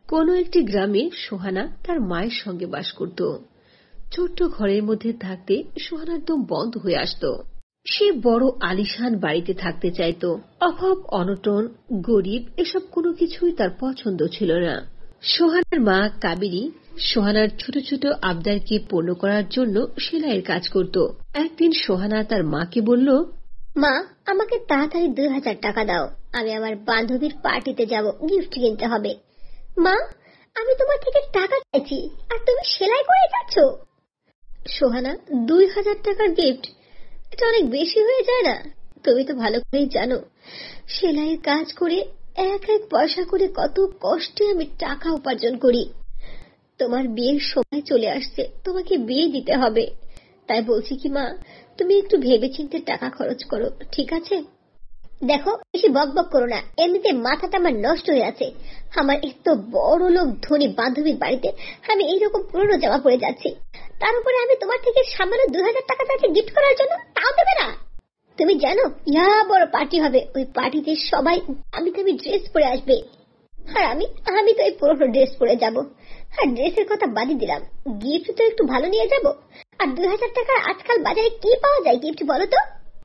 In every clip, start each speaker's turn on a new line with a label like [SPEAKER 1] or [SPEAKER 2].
[SPEAKER 1] কোনো একটি গ্রামে সোহানা তার মায়ের সঙ্গে বাস করত। ছোট্ট ঘরের মধ্যে থাকতে সোহানার দম বন্ধ হয়ে আসত। সে বড় আলিশান বাড়িতে থাকতে চাইত। অভাব, অনটন, গরিব এসব কোনো কিছুই তার পছন্দ ছিল না। সোহানার মা কাবেরী সোহানার ছোট ছোট আবদারকে পূর্ণ করার জন্য সেলাইয়ের কাজ করত। একদিন সোহানা তার মাকে বলল,
[SPEAKER 2] মা, আমাকে তাড়াতাড়ি 2000 টাকা দাও, আমি আমার বান্ধবীর পার্টিতে যাব, গিফট কিনতে হবে। মা, আমি তোমার থেকে টাকা চাইছি আর তুমি সেলাই করে যাচ্ছ। সোহানা, 2000 টাকার গিফট, এটা অনেক বেশি হয়ে যায় না? তুমি তো ভালো করেই জানো সেলাইয়ের কাজ করে এক এক পয়সা করে কত কষ্টে আমি টাকা উপার্জন করি। তোমার বিয়ের সময় চলে আসছে, তোমাকে বিয়ে দিতে হবে। তাই বলছি কি মা, তুমি একটু ভেবেচিন্তে টাকা খরচ করো, ঠিক আছে? দেখো, বেশি বকবক করো না, এমনিতে মাথাটা আমার নষ্ট হয়ে আছে। আমার এত বড় লোক ধনী বান্ধবীর বাড়িতে আমি এইরকম পুরনো জামা পরে যাচ্ছি, তার উপরে আমি তোমার থেকে সামান্য 2000 টাকা চাইছি গিফট করার জন্য, তাও দেবে না? তুমি জানো ইয়া বড় পার্টি হবে, ওই পার্টিতে সবাই দামি দামি ড্রেস পরে আসবে, আর আমি তো এই পুরনো ড্রেস পরে যাব। আর ড্রেসের কথা বাদই দিলাম, গিফট তো একটু ভালো নিয়ে যাব। আর 2000 টাকার আজকাল বাজারে কি পাওয়া যায় গিফট বলো তো?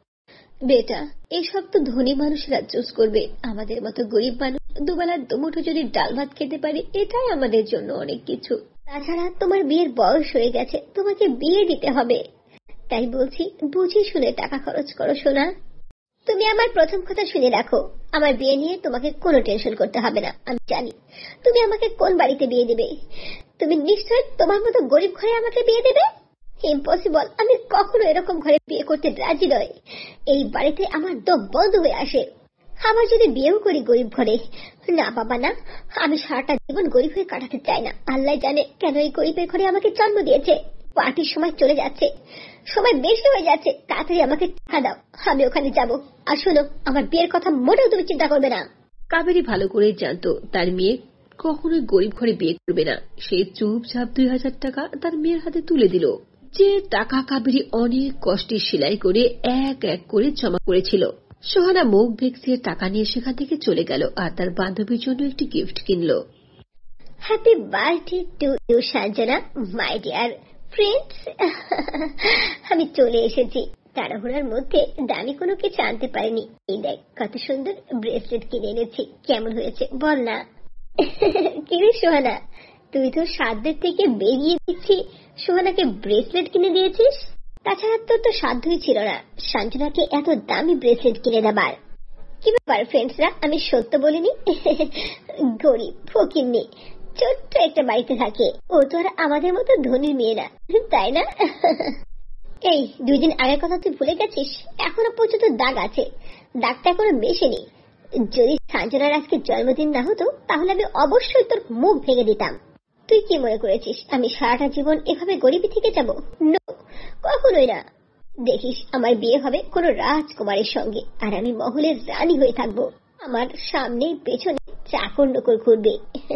[SPEAKER 1] বেটা, এসব তো ধনী মানুষেরা চুজ করবে। আমাদের মতো গরিব মানুষ দুবেলা দুমুঠো যদি ডাল ভাত খেতে পারি, এটাই আমাদের জন্য অনেক কিছু।
[SPEAKER 2] তাছাড়া তোমার বিয়ের বয়স হয়ে গেছে, তোমাকে বিয়ে দিতে হবে। তাই বলছি, বুঝে শুনে টাকা খরচ করো সোনা। তুমি আমার প্রথম কথা শুনে রাখো, আমার বিয়ে নিয়ে তোমাকে কোনো টেনশন করতে হবে না। আমি জানি তুমি আমাকে কোন বাড়িতে বিয়ে দেবে। তুমি নিশ্চয় তোমার মতো গরিব ঘরে আমাকে বিয়ে দেবে? ইম্পসিবল, আমি কখনো এরকম ঘরে বিয়ে করতে রাজি নই। এই বাড়িতে আমার দম বন্ধ হয়ে আসে। আবার যদি বিয়েও করি গরিব ঘরে, না বাবা না, আমি সারাটা জীবন গরিব হয়ে কাটাতে চাই না। আল্লাহ জানে কেন এই গরিবের ঘরে আমাকে জন্ম দিয়েছে। পার্টির সময় চলে যাচ্ছে, সময় বেশি হয়ে যাচ্ছে, তাড়াতাড়ি আমাকে টাকা দাও, আমি ওখানে যাব। আর শোনো, আমার বিয়ের কথা মোটেও তুমি চিন্তা করবে না।
[SPEAKER 1] কাবেরী ভালো করেই জানতো তার মেয়ে কখনোই গরিব ঘরে বিয়ে করবে না। সে চুপচাপ 2000 টাকা তার মেয়ের হাতে তুলে দিল, যে টাকা কাবেরী অনেক কষ্টে সেলাই করে এক এক করে জমা করেছিল। সোহানা মুখ ভেক্সিয়ে টাকা নিয়ে সেখান থেকে চলে গেল আর তার বান্ধবীর জন্য একটি গিফট কিনল।
[SPEAKER 2] Happy birthday to you Sanjana, my dear friends. আমি চলে এসেছি। তাড়াহুড়ার মধ্যে দামি কোনো কিছু আনতে পারিনি। এই দেখ কত সুন্দর ব্রেসলেট কিনে এনেছি, কেমন হয়েছে বল না? কিরে সোহানা, তুই তো সাধ্যের থেকে বেরিয়ে দিচ্ছি সোহানাকে ব্রেসলেট কিনে দিয়েছিস। তাছাড়া তোর তো সাধ্যই ছিল না সঞ্জনাকে এত দামি ব্রেসলেট কিনে দেবার। কি ব্যাপার ফ্রেন্ডসরা, আমি সত্য বলিনি? গরিব ফকিন্নি ছোট্ট একটা বাড়িতে থাকে, ও তো আর আমাদের মতো ধনীর মেয়ে না, তাই না? এই 2 দিন আগের কথা তুই ভুলে গেছিস? এখনো পর্যন্ত দাগ আছে, দাগটা এখনো মেশেনি। যদি সঞ্জনার আজকে জন্মদিন না হতো তাহলে আমি অবশ্যই তোর মুখ ভেঙে দিতাম। তুই কি মনে করেছিস আমি সারাটা জীবন এভাবে গরিবী থেকে যাব? নো, কখনোই না। দেখিস আমার বিয়ে হবে কোনো রাজকুমারের সঙ্গে, আর আমি মহলের রানী হয়ে থাকবো। আমার সামনে পেছনে চাকর নকর ঘুরবে।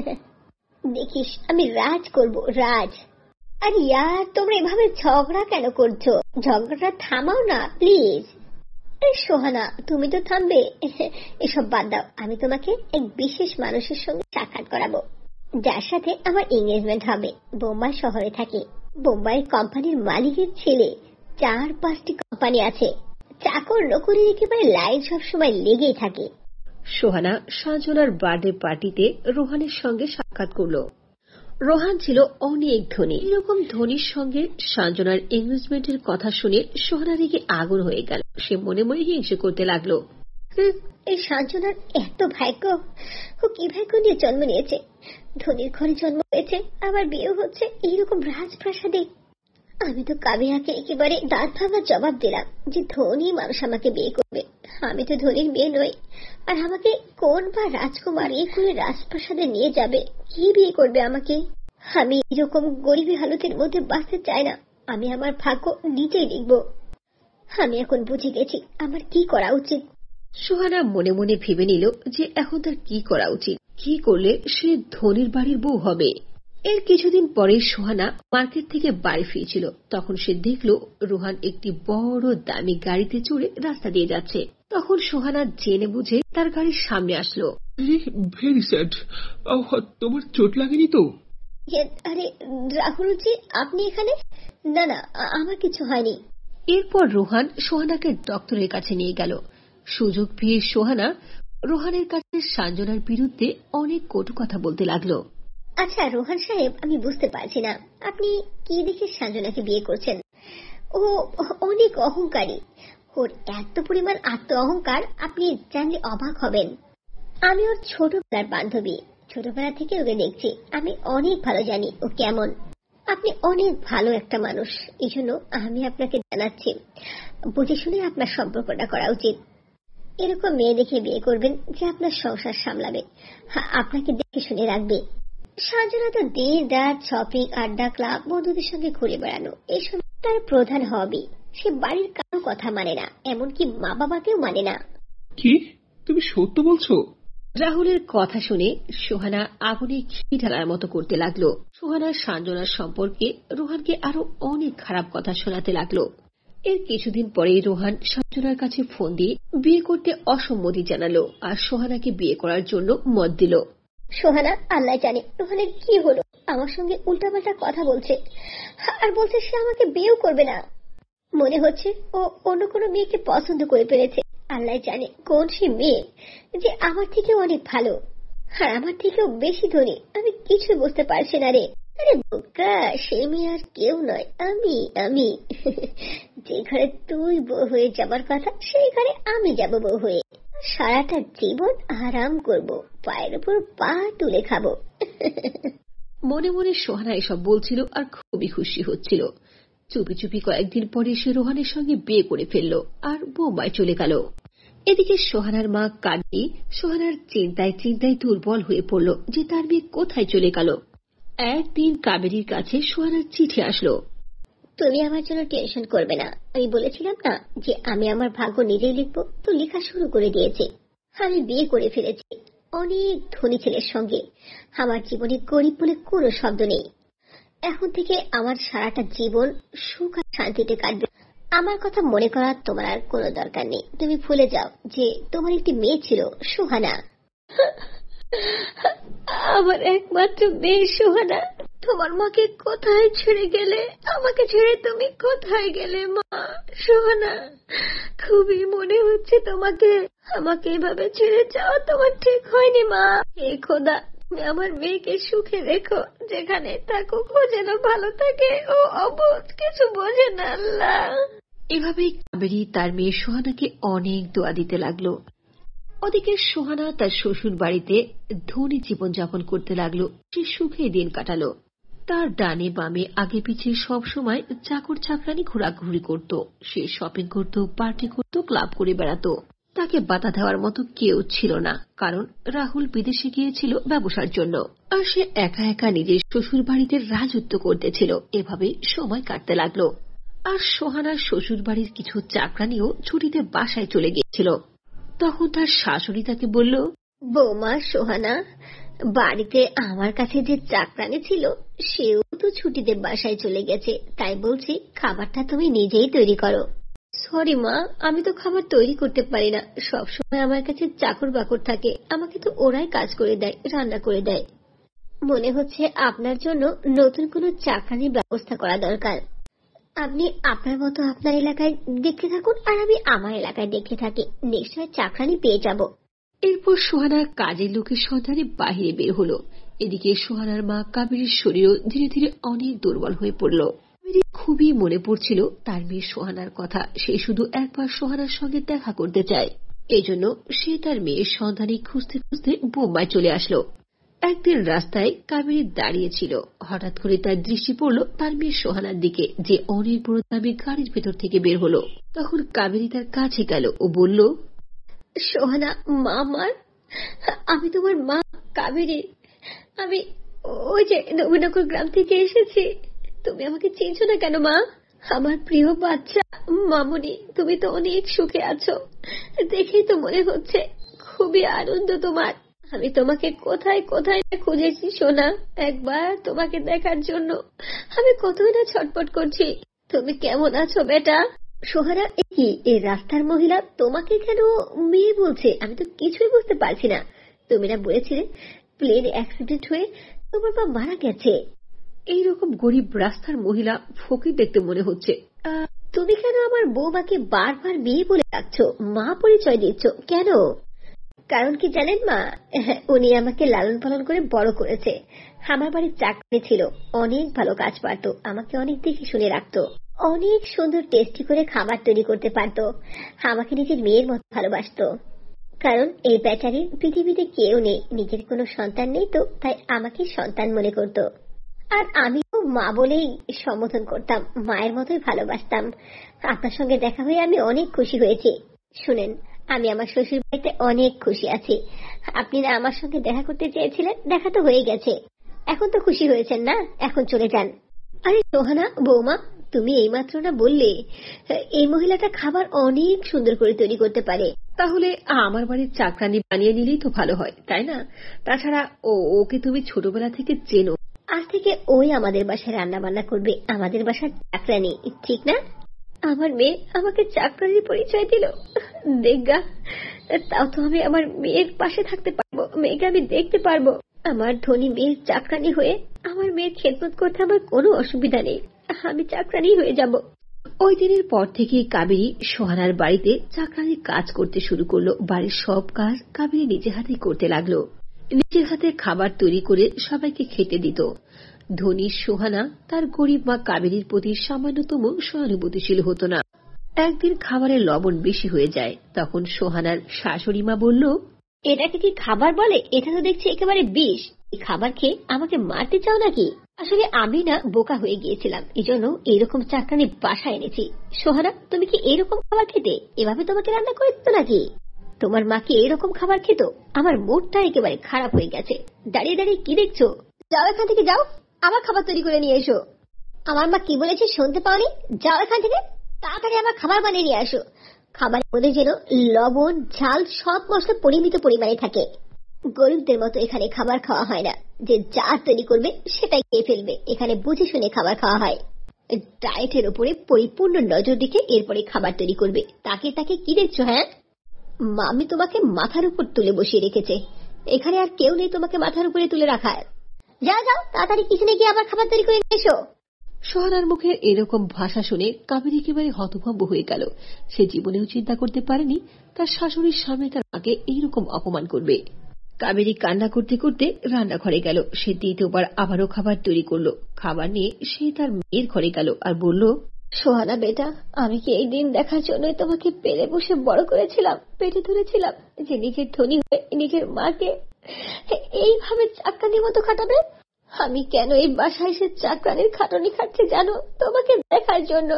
[SPEAKER 2] দেখিস আমি রাজ করব, রাজ। আর ইয়ার, তোমরা এভাবে ঝগড়া কেন করছো? ঝগড়াটা থামাও না প্লিজ। সোহানা, তুমি তো থামবে? এসব বাদ দাও, আমি তোমাকে এক বিশেষ মানুষের সঙ্গে সাক্ষাৎ করাবো, যার সাথে আমার এঙ্গেজমেন্ট হবে। বোম্বাই শহরে থাকে, বোম্বাই কোম্পানির মালিকের ছেলে। 4-5টি কোম্পানি আছে, চাকর নকরের একেবারে লাইন সবসময় লেগেই থাকে।
[SPEAKER 1] সোহানা সঞ্জনার বার্থডে পার্টিতে রোহানের সঙ্গে সাক্ষাৎ করল। রোহান ছিল অনেক ধনী। এরকম ধনীর সঙ্গে সঞ্জনার এঙ্গেজমেন্টের কথা শুনে সোহানা রেগে আগুন হয়ে গেল। সে মনে মনে হিংসে করতে লাগলো।
[SPEAKER 2] এই সঞ্জনার এত ভাগ্য, ও কি ভাগ্য নিয়ে জন্ম নিয়েছে। ধনীর ঘরে জন্ম হয়েছে, আবার বিয়ে হচ্ছে এইরকম রাজপ্রাসাদে। আমি তো কাবিয়াকে একেবারে দাঁত ভাঙার জবাব দিলাম যে ধনী মানুষ আমাকে বিয়ে করবে। আমি তো ধনীর মেয়ে নই, আর আমাকে কোন বা রাজকুমার এই করে রাজপ্রাসাদে নিয়ে যাবে? কি বিয়ে করবে আমাকে? আমি এরকম গরিবী হালতের মধ্যে বাঁচতে চাই না। আমি আমার ভাগ্য নিজেই লিখব। আমি এখন বুঝে গেছি আমার কি করা উচিত।
[SPEAKER 1] সোহানা মনে মনে ভেবে নিল যে এখন তার কি করা উচিত, কি করলে সে ধনীর বাড়ির বউ হবে। এর কিছুদিন পরে সোহানা মার্কেট থেকে বাড়ি ফিরছিল। তখন সে দেখল রোহান একটি বড় দামি গাড়িতে চড়ে রাস্তা দিয়ে যাচ্ছে। তখন সোহানা জেনে বুঝে তার গাড়ির সামনে আসলো।
[SPEAKER 3] Very sad. তোমার চোট লাগেনি তো?
[SPEAKER 2] আরে রাহুলজি, আপনি এখানে? না না, আমার কিছু হয়নি।
[SPEAKER 1] এরপর রোহান সোহানাকে ডক্টরের কাছে নিয়ে গেল। সুযোগ পেয়ে সোহানা রোহানের কাছে সঞ্জনার বিরুদ্ধে অনেক কটু কথা বলতে লাগলো।
[SPEAKER 2] আচ্ছা রোহান সাহেব, আমি বুঝতে পারছি না আপনি কি দেখে সঞ্জনাকে বিয়ে করছেন। ও অনেক অহংকারী, ওর এত পরিমাণ আত্ম অহংকার আপনি জানলে অবাক হবেন। আমি ওর ছোটবেলার বান্ধবী, ছোটবেলা থেকে ওকে দেখছি, আমি অনেক ভালো জানি ও কেমন। আপনি অনেক ভালো একটা মানুষ, এই জন্য আমি আপনাকে জানাচ্ছি বুঝে শুনে আপনার সম্পর্কটা করা উচিত। এরকম মেয়ে দেখে বিয়ে করবেন যে আপনার সংসার সামলাবে, আপনাকে দেখে শুনে রাখবে। সঞ্জনা তো দিন রাত শপিং, আড্ডা, ক্লাব, বন্ধুদের সঙ্গে ঘুরে বেড়ানো এসব তার প্রধান হবি। সে বাড়ির কারো কথা মানে না, এমনকি মা বাবাকেও মানে না।
[SPEAKER 3] কি তুমি সত্য বলছো?
[SPEAKER 1] রাহুলের কথা শুনে সোহানা আগুনে ঘি ঢালার মতো করতে লাগলো। সোহানা সঞ্জনার সম্পর্কে রোহানকে আরো অনেক খারাপ কথা শোনাতে লাগলো। এর কিছুদিন পরেই রোহান সঞ্জনার কাছে ফোন দিয়ে বিয়ে করতে অসম্মতি জানালো আর সোহানাকে বিয়ে করার জন্য মত দিল।
[SPEAKER 2] সোহানা, আল্লাহ জানে রোহানের কি হলো, আমার সঙ্গে উল্টাপাল্টা কথা বলছে আর বলছে সে আমাকে বিয়েও করবে না। মনে হচ্ছে ও অন্য কোনো মেয়েকে পছন্দ করে ফেলেছে। আল্লাহ জানে কোন সে মেয়ে যে আমার থেকেও অনেক ভালো আর আমার থেকেও বেশি ধনী। আমি কিছু বুঝতে পারছি না রে। আরে বোকা, সে মেয়ে আর কেউ নয়, আমি আমি যে ঘরে তুই বউ হয়ে যাবার কথা সেই ঘরে আমি যাব বউ হয়ে। সারাটা জীবন আরাম করব, পায়ের উপর পা তুলে খাবো।
[SPEAKER 1] মনে মনে সোহানা এসব বলছিল আর খুবই খুশি হচ্ছিল। চুপি চুপি কয়েকদিন পরে সে রোহানের সঙ্গে বিয়ে করে ফেলল আর বোম্বাই চলে গেল। এদিকে সোহানার মা কান্দি সোহানার চিন্তায় চিন্তায় দুর্বল হয়ে পড়ল যে তার মেয়ে কোথায় চলে গেল। একদিন কাবেরীর কাছে সোহানার চিঠি আসলো।
[SPEAKER 2] তুমি আমার জন্য টেনশন করবে না, আমি বলেছিলাম না যে আমি আমার ভাগ্য নিজেই লিখবো, তো লেখা শুরু করে দিয়েছে। আমি বিয়ে করে ফেলেছি অনেক ধনী ছেলের সঙ্গে। আমার জীবনে গরিব বলে কোনো শব্দ নেই। এখন থেকে আমার সারাটা জীবন সুখ আর শান্তিতে কাটবে। আমার কথা মনে করার তোমার আর কোনো দরকার নেই। তুমি ভুলে যাও যে তোমার একটি মেয়ে ছিল, সোহানা। আমার একমাত্র মেয়ে সোহানা, তোমার মাকে কোথায় ছেড়ে গেলে? আমাকে ছেড়ে তুমি কোথায় গেলে মা? সোহানা, খুবই মনে হচ্ছে তোমাকে। আমাকে এভাবে ছেড়ে যাওয়া তোমার ঠিক হয়নি মা। হে খোদা, তুমি আমার মেয়েকে সুখে রেখো, যেখানে থাকুক ও যেন ভালো থাকে। ও অবুঝ, কিছু বোঝে না আল্লাহ।
[SPEAKER 1] এভাবেই কাবেরী তার মেয়ে সোহানাকে অনেক দোয়া দিতে লাগলো। ওদিকে সোহানা তার শ্বশুর বাড়িতে ধনী জীবনযাপন করতে লাগলো। সে সুখে দিন কাটালো। তার ডানে বামে আগে পিছিয়ে সবসময় চাকর চাকরানি ঘোরাঘুরি করত। সে শপিং করত, পার্টি করত, ক্লাব করে বেড়াত। তাকে বাধা দেওয়ার মতো কেউ ছিল না, কারণ রাহুল বিদেশে গিয়েছিল ব্যবসার জন্য আর সে একা একা নিজের শ্বশুর বাড়িতে রাজত্ব করতেছিল। এভাবে সময় কাটতে লাগলো। আর সোহানার শ্বশুর বাড়ির কিছু চাকরানিও ছুটিতে বাসায় চলে গিয়েছিল। তখন তার শাশুড়ি তাকে বলল,
[SPEAKER 2] বৌমা সোহানা, বাড়িতে আমার কাছে যে চাকরানি ছিল সেও তো ছুটিতে বাসায় চলে গেছে, তাই বলছি খাবারটা তুমি নিজেই তৈরি করো। সরি মা, আমি তো খাবার তৈরি করতে পারি না। সবসময় আমার কাছে চাকর বাকর থাকে, আমাকে তো ওরাই কাজ করে দেয়, রান্না করে দেয়। মনে হচ্ছে আপনার জন্য নতুন কোনো চাকরানির ব্যবস্থা করা দরকার। আপনি আপনার মতো আপনার এলাকায় দেখতে থাকুন আর আমি আমার এলাকায় দেখতে থাকি, নিশ্চয় চাকরানি পেয়ে যাব।
[SPEAKER 1] এরপর সোহানা কাজের লোকের সন্ধানে বাহিরে বের হলো। এদিকে সোহানার মা কাবেরীর শরীরও ধীরে ধীরে অনেক দুর্বল হয়ে পড়ল। কাবেরী খুবই মনে পড়ছিল তার মেয়ে সোহানার কথা। সে শুধু একবার সোহানার সঙ্গে দেখা করতে চায়। এজন্য সে তার মেয়ের সন্ধানে খুঁজতে খুঁজতে বোম্বাই চলে আসলো। একদিন রাস্তায় কাবেরী দাঁড়িয়েছিল। হঠাৎ করে তার দৃষ্টি পড়ল তার মেয়ে সোহানার দিকে, যে অনেক বড় দাবি গাড়ির ভেতর থেকে বের হলো। তখন কাবেরী তার কাছে গেল ও বলল,
[SPEAKER 2] সোহানা মা আমার, আমি তোমার মা কাবেরী। আমি ওই যে নবীনগর গ্রাম থেকে এসেছি। তুমি আমাকে চিনছো না কেন মা? আমার প্রিয় বাচ্চা মামুনি, তুমি তো অনেক সুখে আছো, দেখেই তো মনে হচ্ছে খুবই আনন্দ তোমার। আমি তোমাকে কোথায় কোথায় খুঁজেছি সোনা, একবার তোমাকে দেখার জন্য আমি কতই না ছটফট করছি। তুমি কেমন আছো বেটা? সোহানা, কি এই রাস্তার মহিলা তোমাকে কেন মেয়ে বলছে? আমি তো কিছুই বুঝতে পারছি না। তুমি না বলেছিলে প্লেন অ্যাক্সিডেন্ট হয়ে তোমার মা মারা গেছে?
[SPEAKER 1] এইরকম গরিব রাস্তার মহিলা ফকির দেখতে মনে হচ্ছে।
[SPEAKER 2] তুমি কেন আমার বৌমাকে বারবার মেয়ে বলে ডাকছো, মা পরিচয় দিচ্ছ কেন? কারণ কি জানেন মা, উনি আমাকে লালন পালন করে বড় করেছে। আমার বাড়ির চাকরি ছিল, অনেক ভালো কাজ পারতো, আমাকে অনেক দেখে শুনে রাখতো, অনেক সুন্দর টেস্টি করে খাবার তৈরি করতে পারতো, আমাকে নিজের মেয়ের মতো ভালোবাসতো। কারণ এই বেচারির পৃথিবীতে কেউ নেই, নিজের কোনো সন্তান নেই, তো তাই আমাকে সন্তান মনে করত। আর আমিও মা বলেই সম্বোধন করতাম, মায়ের মতোই ভালোবাসতাম। আপনার সঙ্গে দেখা হয়ে আমি অনেক খুশি হয়েছি। শুনেন, আমি আমার শ্বশুর বাড়িতে অনেক খুশি আছি। আপনি না আমার সঙ্গে দেখা করতে চেয়েছিলেন, দেখা তো হয়ে গেছে, এখন তো খুশি হয়েছেন না, এখন চলে যান। আরে সোহানা বৌমা, তুমি এইমাত্র না বললে এই মহিলাটা খাবার অনেক সুন্দর করে তৈরি করতে পারে?
[SPEAKER 1] তাহলে আমার বাড়ির চাকরানি বানিয়ে নিলেই তো ভালো হয়, তাই না? তাছাড়া ওকে তুমি ছোটবেলা থেকে চেনো।
[SPEAKER 2] আজ থেকে ওই আমাদের বাসায় রান্না বান্না করবে, আমাদের বাসার চাকরানি, ঠিক না? আমার মেয়ে আমাকে চাকরানির পরিচয় দিল, দেখগা। তাও তো আমি আমার মেয়ের পাশে থাকতে পারবো, মেয়েকে আমি দেখতে পারবো। আমার ধনী মেয়ের চাকরানি হয়ে আমার মেয়ের খেদমত করতে আমার কোনো অসুবিধা নেই, আমি চাকরানি হয়ে যাব।
[SPEAKER 1] ওই দিনের পর থেকে কাবেরী সোহানার বাড়িতে চাকরানির কাজ করতে শুরু করলো। বাড়ির সব কাজ কাবেরী নিজে হাতেই করতে লাগলো। নিজের হাতে খাবার তৈরি করে সবাইকে খেতে দিত। ধনী সোহানা তার গরিব মা কাবেরীর প্রতি সামান্যতম সহানুভূতিশীল হতো না। একদিন খাবারের লবণ বেশি হয়ে যায়, তখন সোহানার শাশুড়ি মা বলল,
[SPEAKER 2] এটাকে কি খাবার বলে? এটা তো দেখছি একেবারে বিষ। এই খাবার খেয়ে আমাকে মারতে চাও নাকি? আসলে আমি না বোকা হয়ে গিয়েছিলাম, এজন্য এইরকম চাকরানি বাসায় এনেছি। সোহানা, তুমি কি এইরকম খাবার খেতে? এভাবে তোমাকে রান্না করে দিত নাকি? তোমার মা কি এইরকম খাবার খেত? আমার মুডটা একেবারে খারাপ হয়ে গেছে। দাঁড়িয়ে দাঁড়িয়ে কি দেখছো? যাও এখান থেকে, যাও, আবার খাবার তৈরি করে নিয়ে এসো। আমার মা কি বলেছে শুনতে পাওনি? যাও এখান থেকে, তাড়াতাড়ি আমার খাবার বানিয়ে নিয়ে আসো। খাবারের মধ্যে যেন লবণ, ঝাল, সব মশলা পরিমিত পরিমাণে থাকে। গরিবদের মতো এখানে খাবার খাওয়া হয় না, যে যা তৈরি করবে সেটাই খেয়ে ফেলবে। এখানে বুঝে শুনে খাবার খাওয়া হয়। ডায়েটের উপরে পরিপূর্ণ নজর রেখে এরপরে খাবার তৈরি করবে। তাকে তাকে কি দেখছো? হ্যাঁ, মামি তোমাকে মাথার উপর তুলে বসিয়ে রেখেছে, এখানে আর কেউ নেই তোমাকে মাথার উপরে তুলে রাখার। যাও যাও, তাড়াতাড়ি কিচেনে গিয়ে আবার খাবার তৈরি করে এসো।
[SPEAKER 1] সোহানার মুখে এরকম ভাষা শুনে কাবেরী একেবারে হতভম্ব হয়ে গেল। সে জীবনেও চিন্তা করতে পারেনি তার শাশুড়ির সামনে তার মাকে এইরকম অপমান করবে। কাবেরী কান্না করতে করতে রান্নাঘরে গেল। সে দ্বিতীয়বার আবারও খাবার তৈরি করলো। খাবার নিয়ে সে তার মেয়ের ঘরে গেল আর বলল,
[SPEAKER 2] সোহানা বেটা, আমি কি এই দিন দেখার জন্যই তোমাকে পেলে বসে বড় করেছিলাম, পেটে ধরেছিলাম, যে নিজের ধনী হয়ে নিজের মাকে এইভাবে চাকরানির মতো খাটাবে? আমি কেন এই বাসায় এসে চাকরানির খাটনি খাচ্ছি জানো? তোমাকে দেখার জন্য,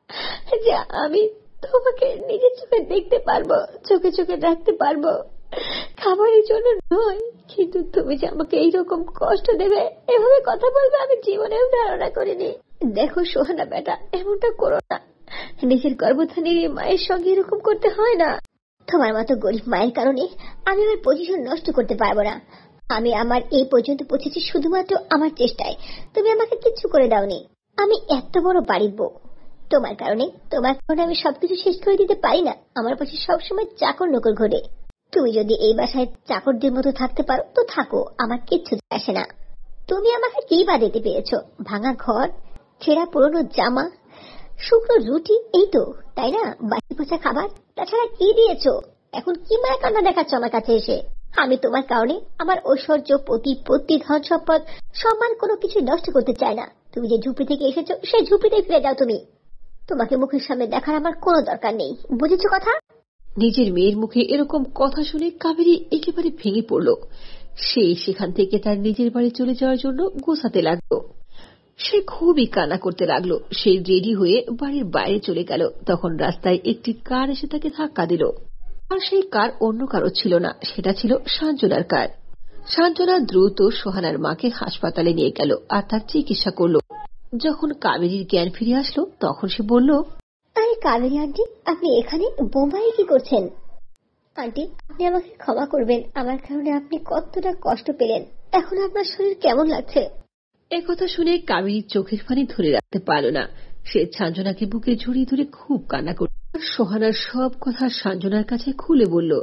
[SPEAKER 2] যে আমি তোমাকে নিজের চোখে দেখতে পারবো, চোখে চোখে রাখতে পারবো, খাবারের জন্য নয়। কিন্তু তুমি যে আমাকে এইরকম কষ্ট দেবে, এভাবে কথা বলবে, আমি জীবনেও ধারণা করিনি। দেখো সোহানা বেটা, এমনটা করো না। নিজের গর্ভধারীর মায়ের সঙ্গে এরকম করতে হয় না। তোমার মতো গরিব মায়ের কারণে আমি আমার পজিশন নষ্ট করতে পারবো না। আমি আমার এই পর্যন্ত পৌঁছেছি শুধুমাত্র আমার চেষ্টায়। তুমি আমাকে কিচ্ছু করে দাওনি। আমি এত বড় বাড়ির বউ, তোমার কারণে আমি সবকিছু শেষ করে দিতে পারি না। আমার পাশে সবসময় চাকর নকর ঘটে। তুমি যদি এই বাসায় চাকরদের মতো থাকতে পারো তো থাকো, আমার কিচ্ছু আসে না। তুমি আমাকে কি বা দিতে পেরেছো? ভাঙা ঘর, ছেঁড়া পুরনো জামা, শুকনো রুটি, এই তো, তাই না? বাসি পচা খাবার, তাছাড়া কি দিয়েছো? এখন কি মায়া কান্না দেখাচ্ছ আমার কাছে এসে? আমি তোমার কারণে আমার ঐশ্বর্য, প্রতিপত্তি, ধন সম্পদ, সম্মান কোনো কিছু নষ্ট করতে চাই না। তুমি যে ঝুপড়ি থেকে এসেছো সেই ঝুপড়িতেই ফিরে যাও। তুমি, তোমাকে মুখের সামনে দেখার আমার কোনো দরকার নেই, বুঝেছো কথা?
[SPEAKER 1] নিজের মেয়ের মুখে এরকম কথা শুনে কাবেরী একেবারে ভেঙে পড়ল। সে সেখান থেকে তার নিজের বাড়ি চলে যাওয়ার জন্য গোছাতে লাগলো। সে খুবই কান্না করতে লাগলো। সে রেডি হয়ে বাড়ির বাইরে চলে গেল। তখন রাস্তায় একটি কার এসে তাকে ধাক্কা দিল। আর সেই কার অন্য কারো ছিল না, সেটা ছিল সাঞ্জনার কার। সাঞ্জনা দ্রুত সোহানার মাকে হাসপাতালে নিয়ে গেল আর তার চিকিৎসা করল। যখন কাবেরীর জ্ঞান ফিরে আসলো তখন সে বলল,
[SPEAKER 2] আরে কাবেরী আন্টি, আপনি এখানে বোম্বাই কি করছেন? আন্টি, আপনি আমাকে ক্ষমা করবেন, আমার কারণে আপনি কতটা কষ্ট পেলেন। এখন আপনার শরীর কেমন লাগছে?
[SPEAKER 1] একথা শুনে কাবেরীর চোখের পানি ধরে রাখতে পারল না। সে সাঞ্জনাকে বুকে জড়িয়ে ধরে খুব কান্না করল। সোহানার সব কথা সাঞ্জনার কাছে খুলে বলল।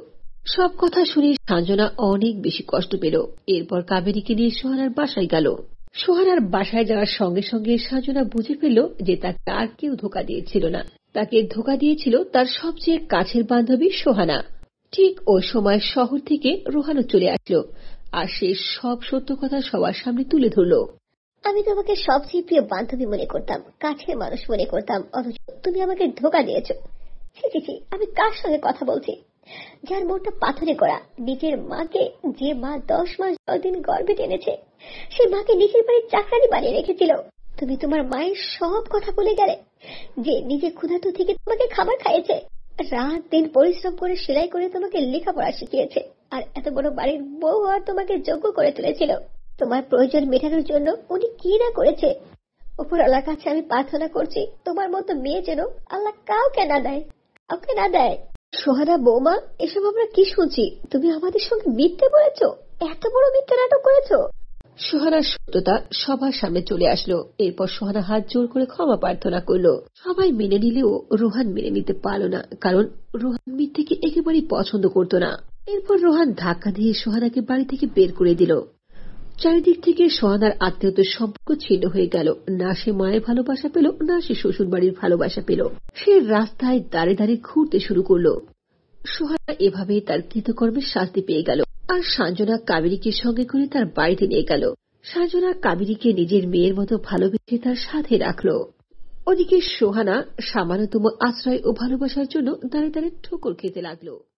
[SPEAKER 1] সব কথা শুনে সঞ্জনা অনেক বেশি কষ্ট পেল। এরপর কাবেরীকে নিয়ে সোহানার বাসায় গেল। সোহানার বাসায় যাওয়ার সঙ্গে সঙ্গে সঞ্জনা বুঝে ফেলল যে তাকে আর কেউ ধোকা দিয়েছিল না, তাকে ধোকা দিয়েছিল তার সবচেয়ে কাছের বান্ধবী সোহানা। ঠিক ওই সময় শহর থেকে রোহানও চলে আসলো, আর সে সব সত্য কথা সবার সামনে তুলে ধরল।
[SPEAKER 2] আমি তোমাকে সবচেয়ে প্রিয় বান্ধবী মনে করতাম, কাছের মানুষ মনে করতাম, অথচ তুমি আমাকে ধোকা দিয়েছো। ছি ছি ছি, আমি কার সঙ্গে কথা বলছি? যার মনটা পাথরে করা, নিজের মাকে, যে মা 10 মাস 10 দিন গর্ভে টেনেছে, সেই মাকে নিজের বাড়ির চাকরানি বানিয়ে রেখেছিল। তুমি তোমার মায়ের সব কথা বলে গেলে, যে নিজে ক্ষুধার্ত থেকে তোমাকে খাবার খাইয়েছে, রাত দিন পরিশ্রম করে সেলাই করে তোমাকে লেখাপড়া শিখিয়েছে, আর এত বড় বাড়ির বউ আর তোমাকে যোগ্য করে তুলেছিল। তোমার প্রয়োজন মেটানোর জন্য উনি কি না করেছে। উপর আল্লাহর কাছে আমি প্রার্থনা করছি, তোমার মতো মেয়ে যেন আল্লাহ কাউকে না দেয়, কাউকে না দেয়। সোহানা বৌমা, এসব আমরা কি শুনছি? তুমি আমাদের সঙ্গে মিথ্যে বলেছো, এত বড় মিথ্যে নাটক করেছো।
[SPEAKER 1] সোহানার সত্যতা সবার সামনে চলে আসলো। এরপর সোহানা হাত জোর করে ক্ষমা প্রার্থনা করলো। সবাই মেনে নিলেও রোহান মেনে নিতে পারল না, কারণ রোহান মিথ্যেকে একেবারেই পছন্দ করত না। এরপর রোহান ধাক্কা দিয়ে সোহানাকে বাড়ি থেকে বের করে দিল। চারিদিক থেকে সোহানার আত্মীয়তার সম্পর্ক ছিন্ন হয়ে গেল। না সে মায়ের ভালোবাসা পেল, না সে শ্বশুর বাড়ির ভালোবাসা পেল। সে রাস্তায় দাঁড়ে দাঁড়িয়ে ঘুরতে শুরু করলো। সোহানা এভাবেই তার কৃতকর্মের শাস্তি পেয়ে গেল। আর সঞ্জনা কাবেরীকে সঙ্গে করে তার বাড়িতে নিয়ে গেল। সঞ্জনা কাবেরীকে নিজের মেয়ের মতো ভালোবেসে তার সাথে রাখল। ওদিকে সোহানা সামান্যতম আশ্রয় ও ভালোবাসার জন্য দাঁড়িয়ে দাঁড়িয়ে ঠোকর খেতে লাগলো।